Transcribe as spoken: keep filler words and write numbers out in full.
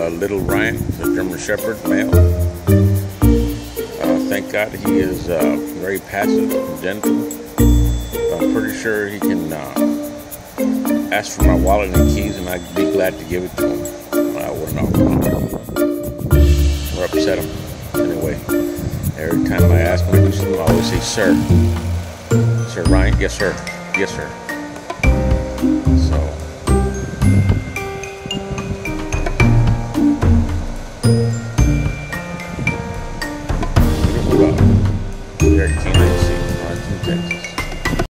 uh, little Ryan, the German Shepherd male. Uh, thank God he is uh, very passive and gentle. I'm pretty sure he can uh, ask for my wallet and keys, and I'd be glad to give it to him. I wouldn't know. Or upset him. Anyway, every time I ask him to do something, I always say, sir. Sir Ryan? Yes, sir. Yes, sir.